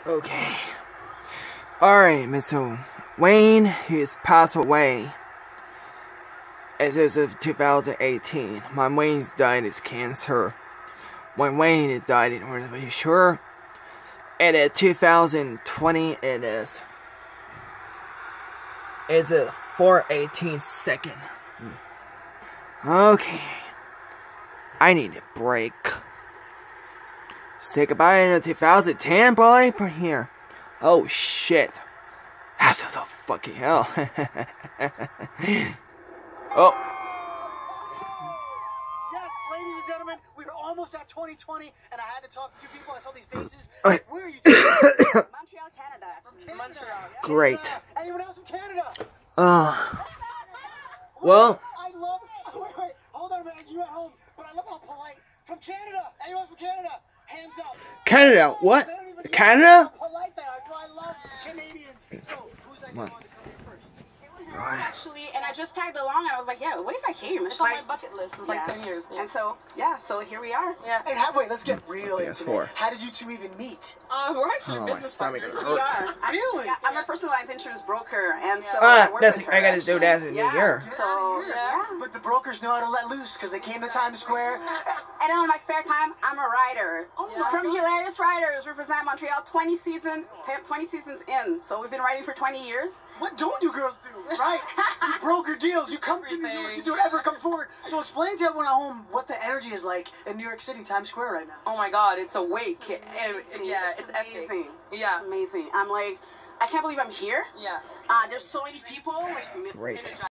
Okay. Alright, Mr. Wayne, he has passed away. It is of 2018. My Wayne's died of cancer. When Wayne is died, are you sure? It is 2020, it is. It's a 4:18 second. Okay. I need a break. Say goodbye in 2010, boy. Put here. Oh shit. That's so fucking hell. Oh. Yes, ladies and gentlemen, we were almost at 2020, and I had to talk to two people. I saw these faces. Okay. Where are you two? Montreal, Canada. From Canada. Montreal, yeah. Great. Anyone else from Canada? Well. I love. Wait, hold on, man. You at home, but I love how polite. From Canada. Anyone from Canada? Hands up. Canada? What? Canada? How polite they are. I love Canadians. So, who's that going to come in first? Actually, and I just tagged along, and I was like, yeah, what if I came? It's on my bucket list. It's like 10 years. And so, so here we are. Yeah. And wait, let's get real into it. How did you two even meet? We're actually Oh, business my stomach partners. hurts. We are. Really? I'm a personalized insurance broker, and so I work that's with I her, gotta do that in actually. New Year. So, Yeah. But the brokers know how to let loose because they came to Times Square. And on my spare time, I'm a writer. my From God. Hilarious Writers, represent Montreal 20 seasons in. So we've been writing for 20 years. What don't you girls do, right? You broker deals. You come to New York. You do whatever. Come forward. So explain to everyone at home what the energy is like in New York City, Times Square right now. Oh my God, it's awake. Yeah, it's epic. amazing. Yeah. Amazing. I'm like, I can't believe I'm here. Yeah. There's so many people. Like, Great.